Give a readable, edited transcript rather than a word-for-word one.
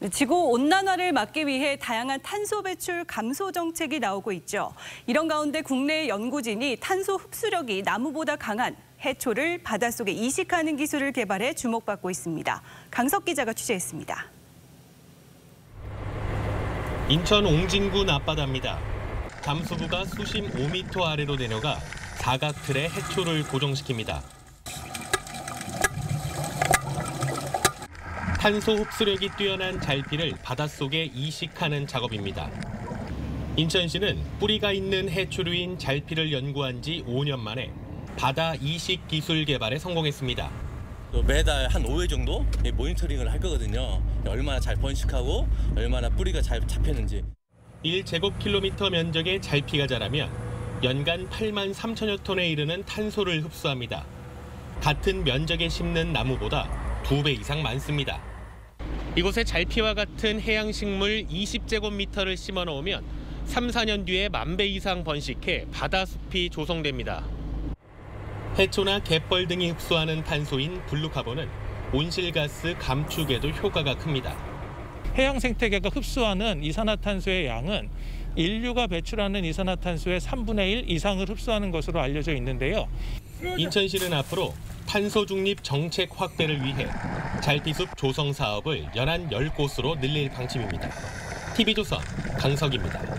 지구온난화를 막기 위해 다양한 탄소 배출 감소 정책이 나오고 있죠. 이런 가운데 국내 연구진이 탄소 흡수력이 나무보다 강한 해초를 바닷속에 이식하는 기술을 개발해 주목받고 있습니다. 강석 기자가 취재했습니다. 인천 옹진군 앞바다입니다. 잠수부가 수심 5m 아래로 내려가 사각틀에 해초를 고정시킵니다. 탄소 흡수력이 뛰어난 잘피를 바닷속에 이식하는 작업입니다. 인천시는 뿌리가 있는 해초류인 잘피를 연구한 지 5년 만에 바다 이식 기술 개발에 성공했습니다. 매달 한 5회 정도 모니터링을 할 거거든요. 얼마나 잘 번식하고 얼마나 뿌리가 잘 잡혔는지. 1제곱킬로미터 면적의 잘피가 자라면 연간 8만 3천여 톤에 이르는 탄소를 흡수합니다. 같은 면적에 심는 나무보다 2배 이상 많습니다. 이곳에 잘피와 같은 해양식물 20제곱미터를 심어 놓으면 3, 4년 뒤에 10,000배 이상 번식해 바다숲이 조성됩니다. 해초나 갯벌 등이 흡수하는 탄소인 블루카본은 온실가스 감축에도 효과가 큽니다. 해양 생태계가 흡수하는 이산화탄소의 양은 인류가 배출하는 이산화탄소의 3분의 1 이상을 흡수하는 것으로 알려져 있는데요. 인천시는 앞으로 탄소 중립 정책 확대를 위해 잘피숲 조성 사업을 연안 10곳으로 늘릴 방침입니다. TV조선 강석입니다.